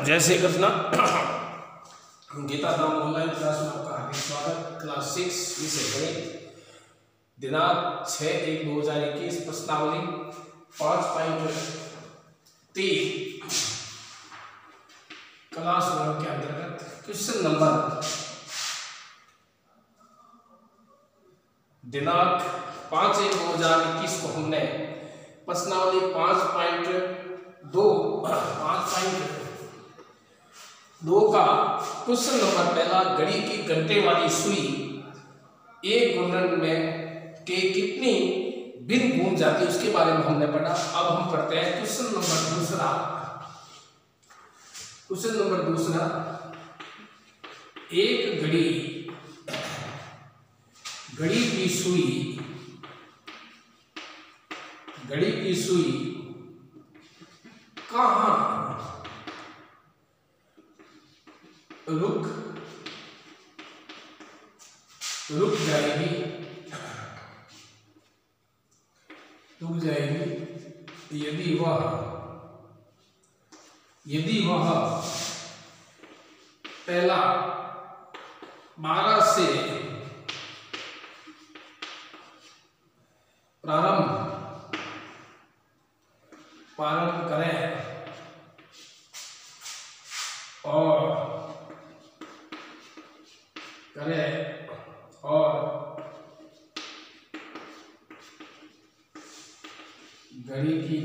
जय Shri Krishna. Gita Dham online class में आपका हार्दिक स्वागत। क्लास 6 विषय गणित, दिनांक 6/1/2021, प्रश्नावली 5.3 क्लास 1 के अंतर्गत क्वेश्चन नंबर दिनांक 5/1/2021 को हमने प्रश्नावली 5.2 का क्वेश्चन नंबर पहला, घड़ी की घंटे वाली सुई एक घूर्णन में के कितनी बिन घूम जाती है उसके बारे में हमने पढ़ा। अब हम पढ़ते हैं क्वेश्चन नंबर दूसरा। क्वेश्चन नंबर दूसरा, एक घड़ी की सुई कहाँ रुक जाएगी यदि वह पहला 12 से प्रारंभ करें और घड़ी की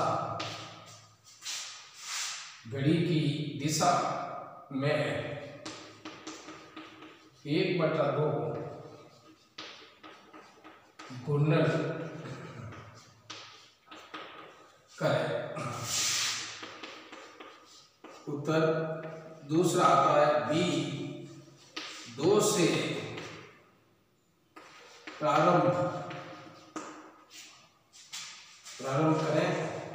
दिशा में 1/2 घूर्णन करें। उत्तर दूसरा आता है बी, 2 से प्रारंभ करें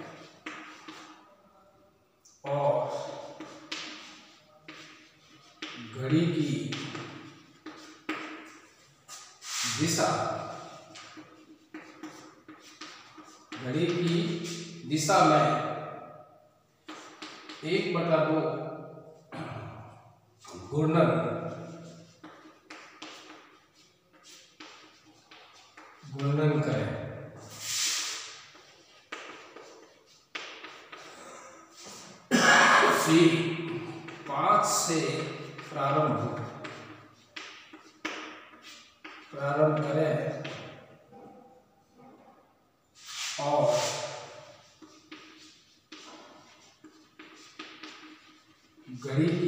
और घड़ी की दिशा में 1/2 घूर्णन करें। सी, 5 से प्रारंभ करें और घड़ी की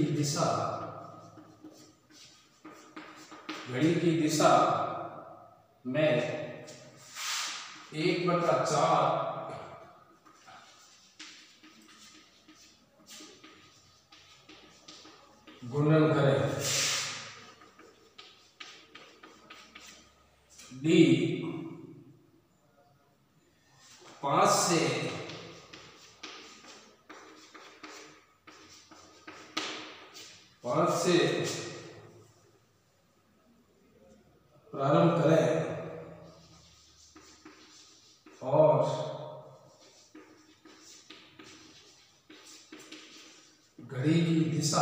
दिशा में 1/4 घूर्णन करें। डी, 5 से प्रारंभ करें और घड़ी की दिशा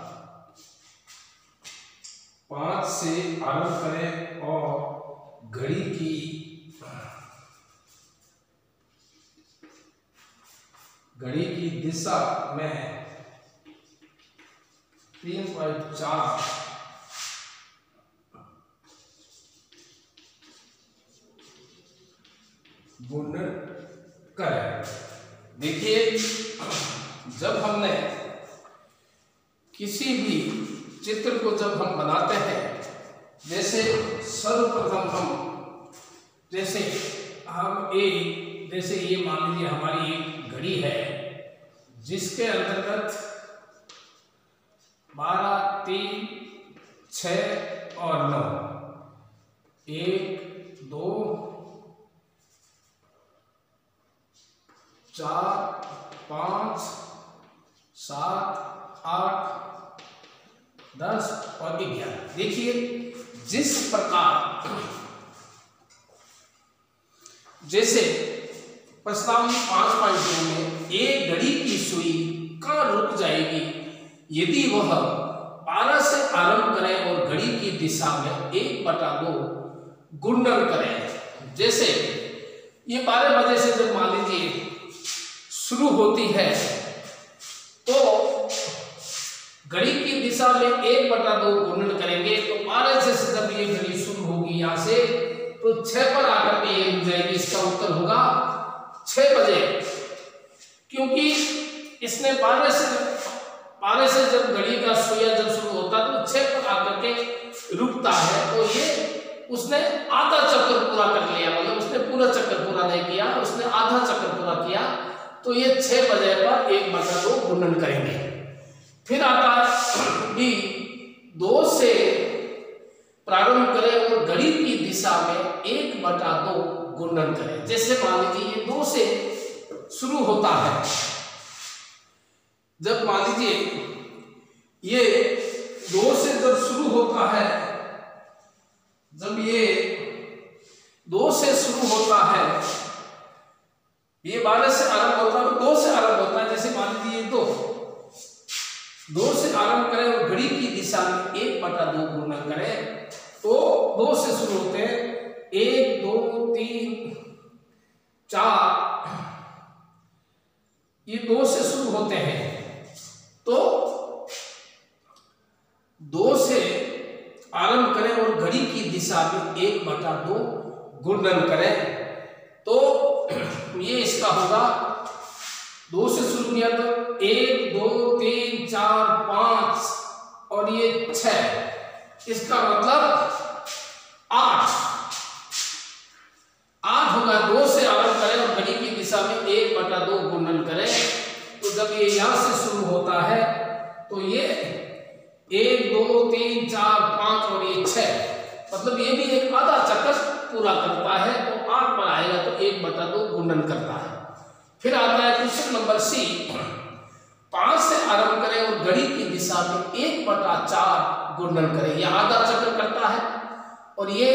5 से आरंभ करें और घड़ी की दिशा में 3.4 घूर्णन करें। देखिए, जब हमने किसी भी चित्र को जब हम बनाते हैं, जैसे सर्वप्रथम जैसे ये मान लीजिए हमारी एक घड़ी है जिसके अंतर्गत 12, 3, 6 और 9, 1, 2, 4, 5, 7, 8, 10 और 11। देखिए, जिस प्रकार जैसे प्रश्नावली 5.2 में एक घड़ी की सुई कहाँ रुक जाएगी यदि वह 12 से आरंभ करें और घड़ी की दिशा में 1/2 गुणन करें। जैसे ये 12 बजे से जब मान लीजिए शुरू होती है तो घड़ी की दिशा में 1/2 गुणन करेंगे तो 12 से जब ये घड़ी शुरू होगी यहाँ से तो 6 पर आकर के ये मिल जाएगी। इसका उत्तर होगा 6 बजे, क्योंकि इसने 12 से जब घड़ी का सुइया जब शुरू होता है तो 6 पर आकर के रुकता है, तो ये उसने आधा चक्कर पूरा कर लिया, मतलब उसने पूरा चक्कर पूरा नहीं किया, उसने आधा चक्कर पूरा किया, तो ये 6 बजे पर 1/2 गुणन करेंगे। फिर आता है बी, 2 से प्रारंभ करें और घड़ी की दिशा में 1/2 गुणन करें। जैसे मान लीजिए ये 2 से शुरू होता है, जब मान लीजिए ये 2 से जब शुरू होता है, जब ये 2 से शुरू होता है, ये 12 से आरंभ होता है, 2 से आरंभ होता है। जैसे मान लीजिए 2 से आरंभ करें और घड़ी की दिशा में 1/2 गुणन करें, तो 2 से शुरू होते हैं, 1 2 3 4, ये 2 से शुरू होते हैं, तो 2 से आरंभ करें और घड़ी की दिशा में 1/2 गुणन करें, तो ये इसका होगा 2 से शुरू किया तो 1 2 3 4 5 और ये 6, इसका मतलब 8 होगा। 2 से आरंभ करें और घड़ी की दिशा में 1/2 गुणन करें, तो जब ये यहां से शुरू होता है तो ये 1 2 3 4 5 और ये 6, मतलब ये भी एक आधा चक्कर पूरा करता है, तो 8 पर आएगा तो 1/2 गुणन करता है। फिर आता है क्वेश्चन नंबर सी, 5 से आरंभ करें और घड़ी की दिशा में 1/4 गुणन करें। यह आधा चक्र करता है और ये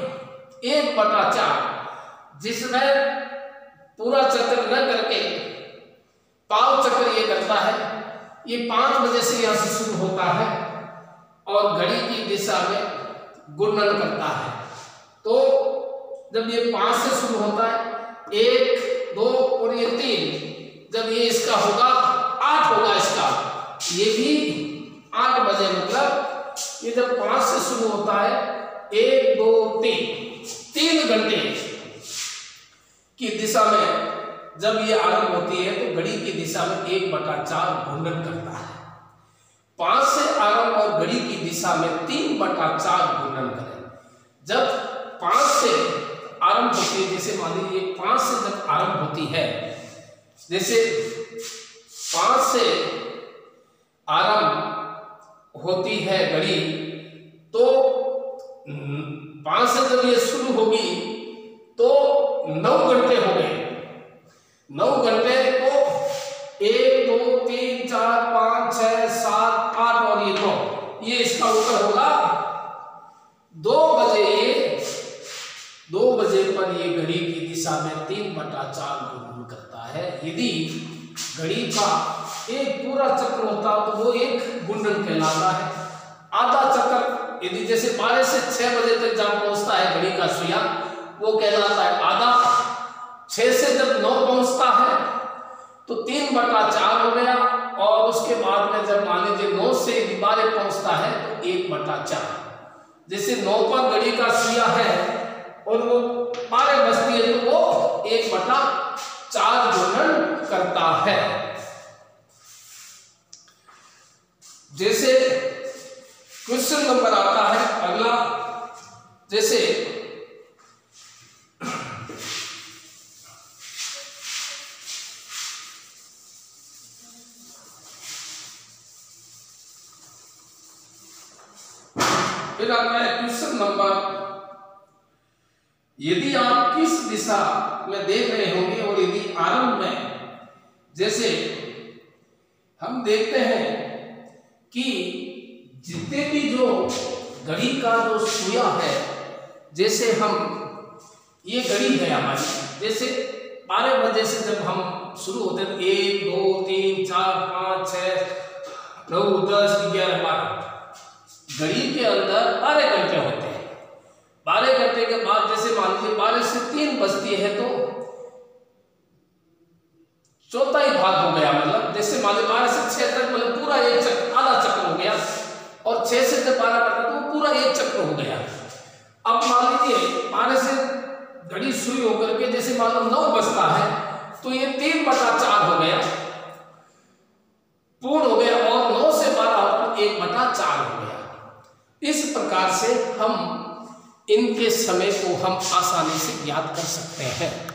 1/4, जिसमें पूरा चक्र न करके पाव चक्र ये करता है। ये 5 बजे से यहां से शुरू होता है और घड़ी की दिशा में गुणन करता है, तो जब ये 5 से शुरू होता है, 1 2 और ये 3, जब ये इसका होगा 8 होगा, इसका ये भी 8 बजे, मतलब ये जब 5 से शुरू होता है 1 2 3 घंटे की दिशा में जब ये आरंभ होती है तो घड़ी की दिशा में 1/4 घूर्णन करता है। 5 से आरंभ और घड़ी की दिशा में 3/4 घूर्णन करें। जब 5 से आरंभ होती है, जैसे मान लीजिए 5 से जब आरंभ होती है, जैसे 5 से आरंभ होती है घड़ी, तो 5 से जब ये शुरू होगी तो 9 घंटे हो गए। 9 घंटे को 1 2 3 4 5 6 7 8 और ये 9, ये इसका उत्तर होगा 2 बजे। ये 2 बजे पर ये घड़ी की दिशा में 3/4 घूर्णन करता है। यदि घड़ी का एक पूरा चक्र होता तो वो एक घूर्णन कहलाता है। आधा चक्र यदि जैसे 12 से 6 बजे तक जब पहुंचता है घड़ी का सुइया, वो कहलाता है आधा। 6 से जब 9 पहुंचता है तो 3/4 हो गया, और उसके बाद में जब मान लीजिए 9 से 12 पहुंचता है तो 1/4। जैसे 9 पर घड़ी का सुइया है और वो 12 बजती है तो वो 1/4 घूर्णन करता है। जैसे क्वेश्चन नंबर आता है अगला, जैसे फिर आता है क्वेश्चन नंबर, यदि आप किस दिशा में देख रहे होंगे और यदि आरंभ में, जैसे हम देखते हैं कि जितने भी जो घड़ी का जो सुइया है, जैसे हम ये घड़ी है हमारी, जैसे 12 बजे से जब हम शुरू होते हैं 1 2 3 4 5 6 9, 10, 11, 12 घड़ी के अंदर 12 घंटे होते हैं। 12 घंटे के बाद जैसे मान लीजिए 12 से 3 बजती है तो चौथा ही भाग हो गया, मतलब जैसे मान लीजिए 12 से 6 तक मतलब पूरा एक चक्र, आधा चक्र हो गया, और 6 से जब 12 करता तो पूरा एक चक्र हो गया। अब मान लीजिए 12 से घड़ी सुई होकर के जैसे मान लो 9 बजता है तो ये 3/4 हो गया, पूर्ण हो गया, और 9 से 12 होकर 1/4 हो गया। इस प्रकार से हम इनके समय को हम आसानी से ज्ञात कर सकते हैं।